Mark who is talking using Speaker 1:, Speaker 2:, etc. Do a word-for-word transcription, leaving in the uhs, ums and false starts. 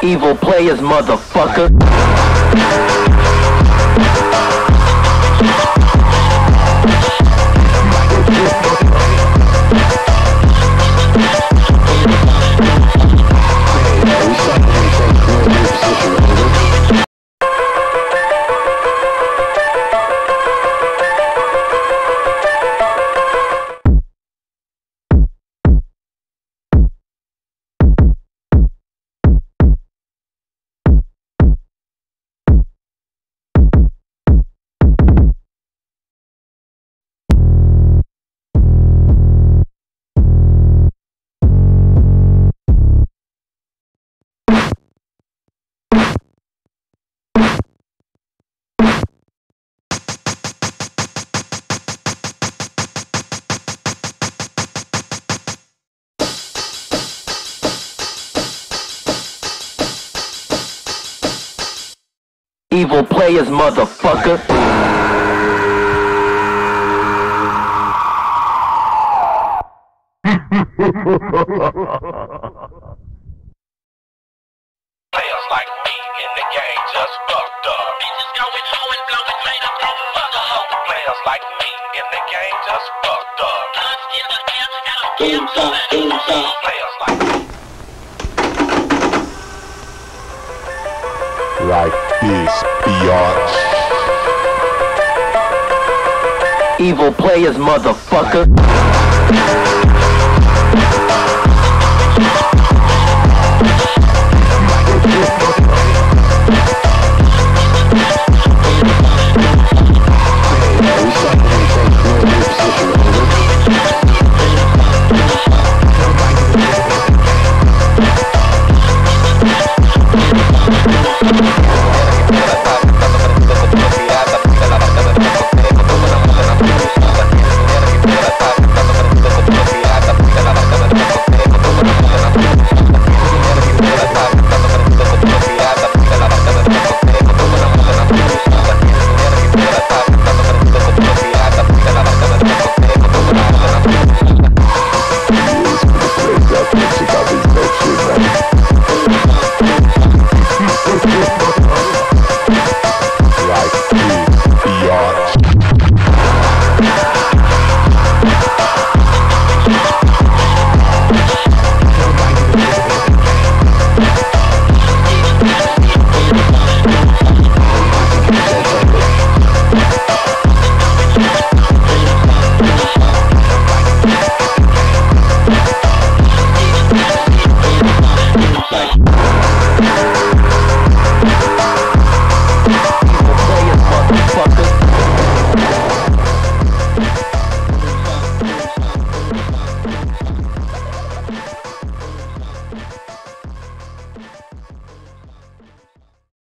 Speaker 1: Evil players, motherfucker. Evil players, motherfucker.
Speaker 2: Players like me in the game just fucked up. Bitches going home and blowing made up and fuck up. Players like me in the game just fucked up. Guns in the air, I don't care who it is. Players like me.
Speaker 3: Like this, biatch.
Speaker 1: Evil players, motherfucker.